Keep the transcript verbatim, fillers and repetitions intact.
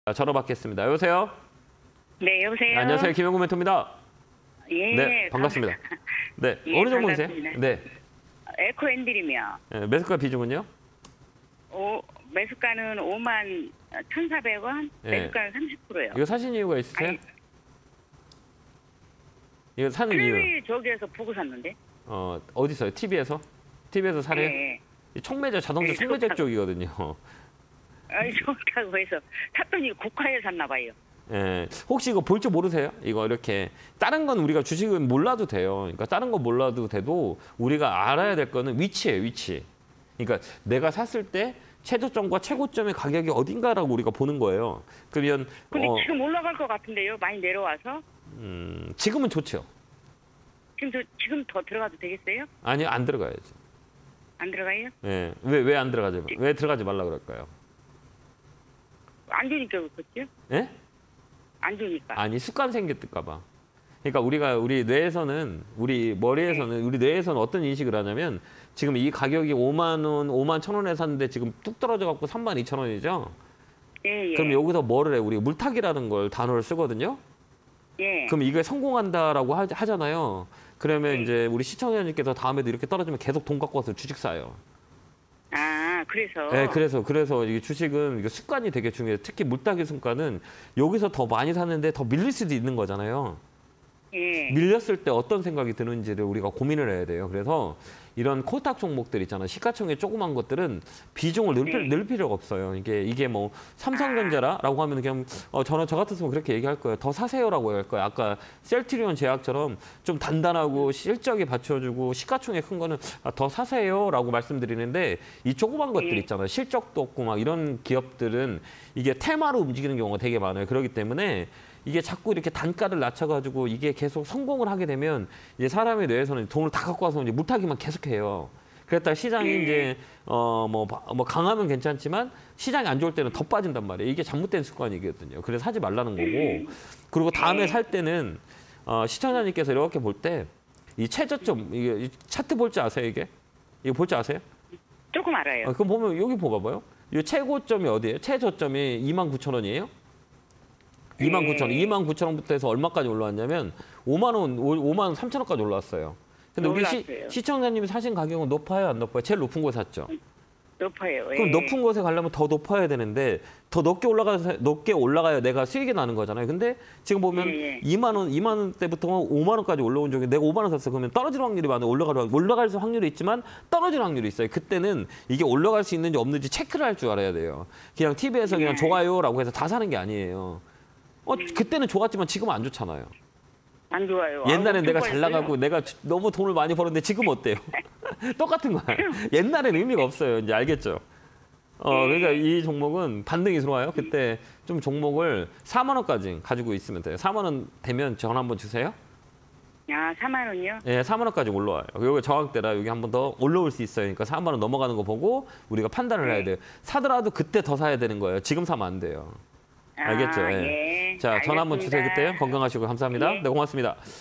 전화 받겠습니다. 여보세요? 네, 여보세요. 네, 안녕하세요. 김영구 멘토입니다. 예, 네, 반갑습니다. 네, 예, 어느 종목이세요? 반갑습니다. 네. 에코 엔딜이며 네, 매수가 비중은요? 오, 매수가는 오만 천사백 원, 예. 매수가는 삼십 퍼센트요. 이거 사신 이유가 있으세요? 아니, 이거 사는 이유. 클리 저기에서 보고 샀는데. 어, 어디서요? 티비에서? 티비에서 사래요? 예. 이 총매제, 자동차 네, 총매제 좋다고. 쪽이거든요. 아니, 좋다고 해서 샀더니 고가에 샀나 봐요. 예, 혹시 이거 볼 줄 모르세요? 이거 이렇게 다른 건 우리가 주식은 몰라도 돼요. 그러니까 다른 건 몰라도 돼도 우리가 알아야 될 거는 위치예요, 위치. 그러니까 내가 샀을 때 최저점과 최고점의 가격이 어딘가라고 우리가 보는 거예요. 그러면 근데 어, 지금 올라갈 것 같은데요. 많이 내려와서. 음, 지금은 좋죠. 지금 저, 지금 더 들어가도 되겠어요? 아니요, 안 들어가야죠. 안 들어가요? 예, 왜 왜 안 들어가지? 왜 들어가지 말라 그럴까요? 안 주니까 그렇겠죠? 예? 안 주니까. 아니 습관 생겼을까 봐. 그러니까 우리가 우리 뇌에서는 우리 머리에서는 우리 뇌에서는 어떤 인식을 하냐면 지금 이 가격이 오만 원, 오만 천 원에 샀는데 지금 뚝 떨어져 갖고 삼만 이천 원이죠. 예, 예. 그럼 여기서 뭐를 해? 우리 물타기라는 걸 단어를 쓰거든요. 예. 그럼 이게 성공한다라고 하, 하잖아요. 그러면 네. 이제 우리 시청자님께서 다음에도 이렇게 떨어지면 계속 돈 갖고 와서 주식 사요. 아, 그래서. 네, 그래서 그래서 이게 주식은 이게 습관이 되게 중요해요. 특히 물타기 습관은 여기서 더 많이 샀는데 더 밀릴 수도 있는 거잖아요. 예. 밀렸을 때 어떤 생각이 드는지를 우리가 고민을 해야 돼요. 그래서 이런 코스닥 종목들 있잖아요. 시가총액 조그만 것들은 비중을 늘, 네. 늘 필요가 없어요. 이게 이게 뭐 삼성전자라고 하면 그냥 어, 저는 저 같았으면 그렇게 얘기할 거예요. 더 사세요라고 할 거예요. 아까 셀트리온 제약처럼 좀 단단하고 실적이 받쳐주고 시가총액 큰 거는 아, 더 사세요라고 말씀드리는데 이 조그만 것들 네. 있잖아요. 실적도 없고 막 이런 기업들은 이게 테마로 움직이는 경우가 되게 많아요. 그렇기 때문에 이게 자꾸 이렇게 단가를 낮춰가지고 이게 계속 성공을 하게 되면 이제 사람의 뇌에서는 돈을 다 갖고 와서 이제 물타기만 계속해요. 그랬다 시장이 네. 이제 어뭐 뭐 강하면 괜찮지만 시장이 안 좋을 때는 더 빠진단 말이에요. 이게 잘못된 습관이거든요. 그래서 하지 말라는 거고. 그리고 다음에 네. 살 때는 어, 시청자님께서 이렇게 볼 때 이 최저점 이게 이 차트 볼 줄 아세요 이게? 이거 볼 줄 아세요? 조금 알아요. 어, 그럼 보면 여기 봐봐요. 이 최고점이 어디예요? 최저점이 이만 구천 원이에요? 이만 구천 원, 이만 구천 원부터 해서 얼마까지 올라왔냐면 오만 원, 오만 삼천 원까지 올라왔어요. 근데 우리 시, 올랐어요. 시청자님이 사신 가격은 높아요, 안 높아요? 제일 높은 곳에 샀죠. 높아요. 그럼 예. 높은 곳에 가려면 더 높아야 되는데 더 높게 올라가서 높게 올라가야 내가 수익이 나는 거잖아요. 근데 지금 보면 예, 예. 이만 원, 이만 원대부터 오만 원까지 올라온 적이 내가 오만 원 샀어. 그러면 떨어질 확률이 많아요. 올라갈 올라갈 확률이 있지만 떨어질 확률이 있어요. 그때는 이게 올라갈 수 있는지 없는지 체크를 할 줄 알아야 돼요. 그냥 티비에서 그냥 네. 좋아요라고 해서 다 사는 게 아니에요. 어, 그때는 좋았지만 지금은 안 좋잖아요. 안 좋아요. 옛날엔 아우, 내가 잘 좋아했어요. 나가고 내가 너무 돈을 많이 벌었는데 지금 어때요? 똑같은 거야. 옛날에는 의미가 없어요. 이제 알겠죠? 어, 그러니까 이 종목은 반등이 들어와요. 그때 좀 종목을 사만 원까지 가지고 있으면 돼요. 사만 원 되면 전화 한번 주세요. 야, 사만 원이요? 예, 사만 원까지 올라와요. 여기 저항대라 여기 한 번 더 올라올 수 있어요. 그러니까 사만 원 넘어가는 거 보고 우리가 판단을 해야 돼요. 사더라도 그때 더 사야 되는 거예요. 지금 사면 안 돼요. 알겠죠? 아, 예. 예. 자, 전화 한번 주세요. 알겠습니다. 그때요. 건강하시고 감사합니다. 예. 네, 고맙습니다.